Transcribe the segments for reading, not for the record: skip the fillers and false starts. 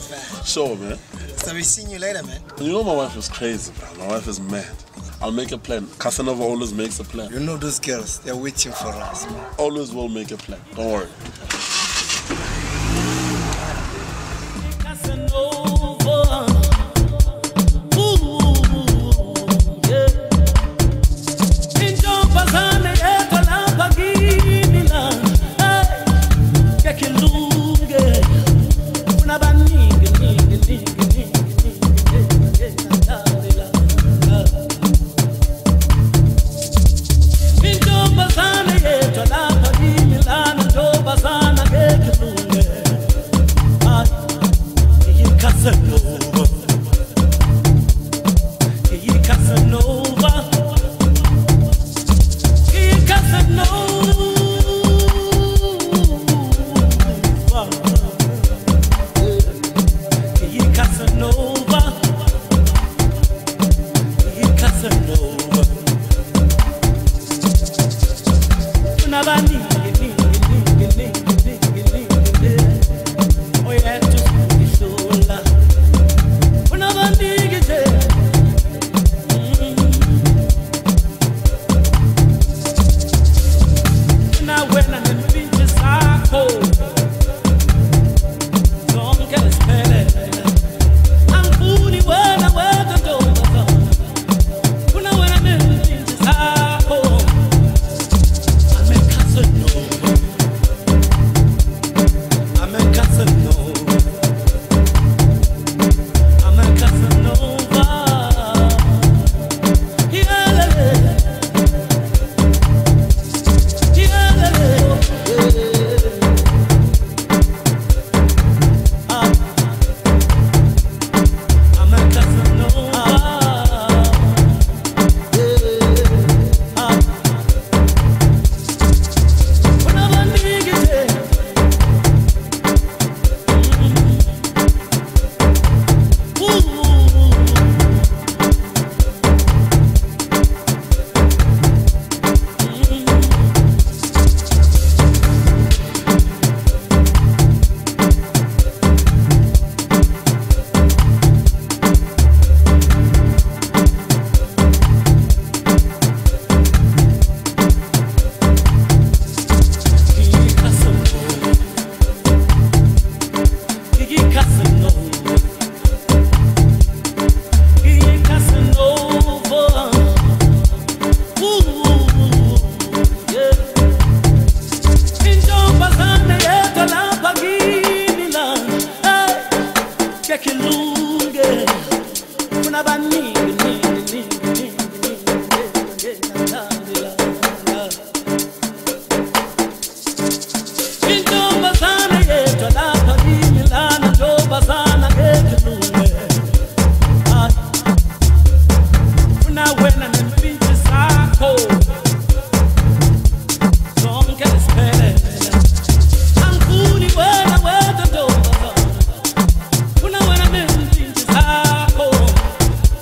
fam. Sure, man. So we seeing you later, man. You know my wife is crazy, bro. My wife is mad. I'll make a plan. Casanova always makes a plan. You know those girls, they're waiting for us, man. Always will make a plan. Don't worry.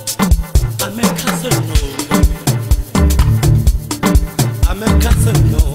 I'm a Casanova.